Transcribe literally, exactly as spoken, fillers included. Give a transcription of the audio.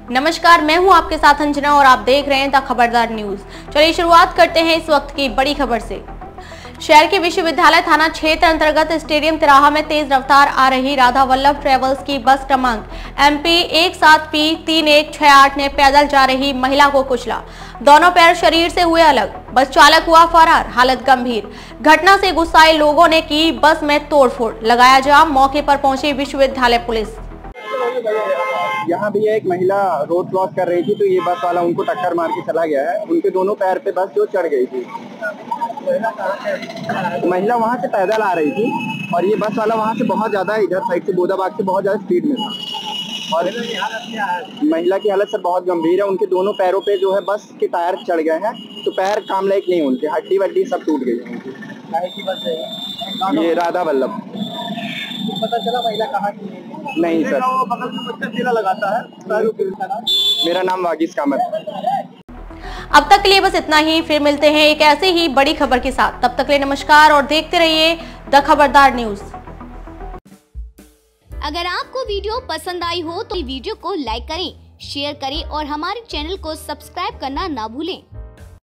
नमस्कार, मैं हूं आपके साथ अंजना और आप देख रहे हैं द खबरदार न्यूज। चलिए शुरुआत करते हैं इस वक्त की बड़ी खबर से। शहर के विश्वविद्यालय थाना क्षेत्र अंतर्गत स्टेडियम तिराहा में तेज रफ्तार आ रही राधा वल्लभ ट्रेवल्स की बस क्रमांक एम पी एक सात पी तीन एक छह आठ ने पैदल जा रही महिला को कुचला। दोनों पैर शरीर से हुए अलग, बस चालक हुआ फरार, हालत गंभीर। घटना से गुस्साए लोगों ने की बस में तोड़फोड़, लगाया जाम। मौके पर पहुंची विश्वविद्यालय पुलिस। यहाँ भी एक महिला रोड क्रॉस कर रही थी तो ये बस वाला उनको टक्कर मार के चला गया है। उनके दोनों पैर पे बस जो चढ़ गई थी। महिला वहाँ से पैदल आ रही थी और ये बस वाला वहाँ से बहुत ज्यादा इधर साइड से बोदाबाग से बहुत ज्यादा स्पीड में था और महिला की हालत सर बहुत गंभीर है। उनके दोनों पैरों पे जो है बस के टायर चढ़ गए हैं तो पैर काम लायक नहीं, उनके हड्डी वड्डी सब टूट गई है उनकी। ये राधा वल्लभ। पता चला महिला कहाँ की है? नहीं सर, बगल में बच्चा तेला लगाता है। मेरा नाम वागिस कामत। अब तक के लिए बस इतना ही, फिर मिलते हैं एक ऐसे ही बड़ी खबर के साथ। तब तक के लिए नमस्कार और देखते रहिए द खबरदार न्यूज। अगर आपको वीडियो पसंद आई हो तो वीडियो को लाइक करें, शेयर करें और हमारे चैनल को सब्सक्राइब करना ना भूलें।